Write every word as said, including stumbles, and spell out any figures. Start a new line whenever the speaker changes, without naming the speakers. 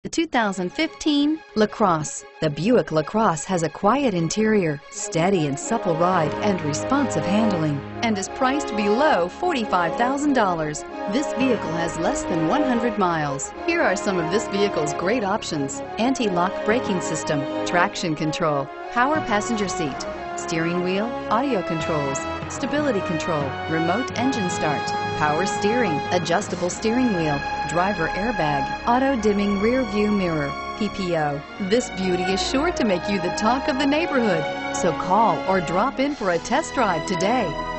The two thousand fifteen LaCrosse. The Buick LaCrosse has a quiet interior, steady and supple ride, and responsive handling, and is priced below forty-five thousand dollars. This vehicle has less than one hundred miles. Here are some of this vehicle's great options: anti-lock braking system, traction control, power passenger seat, steering wheel audio controls, stability control, remote engine start, power steering, adjustable steering wheel, driver airbag, auto dimming rear view mirror, P P O. This beauty is sure to make you the talk of the neighborhood. So call or drop in for a test drive today.